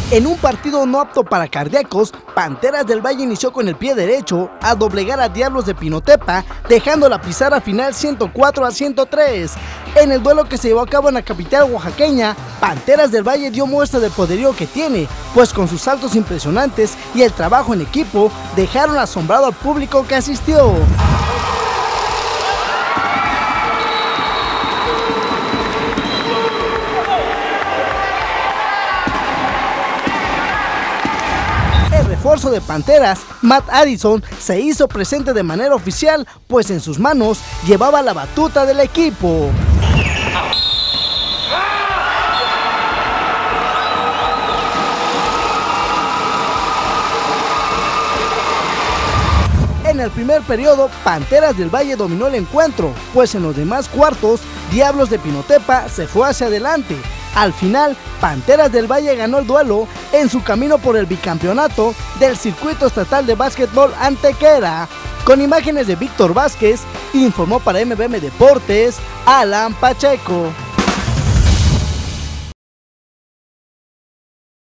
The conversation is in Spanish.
En un partido no apto para cardíacos, Panteras del Valle inició con el pie derecho a doblegar a Diablos de Pinotepa, dejando la pizarra final 104-103. En el duelo que se llevó a cabo en la capital oaxaqueña, Panteras del Valle dio muestra del poderío que tiene, pues con sus saltos impresionantes y el trabajo en equipo, dejaron asombrado al público que asistió. El refuerzo de Panteras, Matt Addison, se hizo presente de manera oficial, pues en sus manos llevaba la batuta del equipo. En el primer periodo, Panteras del Valle dominó el encuentro, pues en los demás cuartos, Diablos de Pinotepa se fue hacia adelante. Al final, Panteras del Valle ganó el duelo en su camino por el bicampeonato del Circuito Estatal de Básquetbol Antequera. Con imágenes de Víctor Vázquez, informó para MBM Deportes, Alan Pacheco.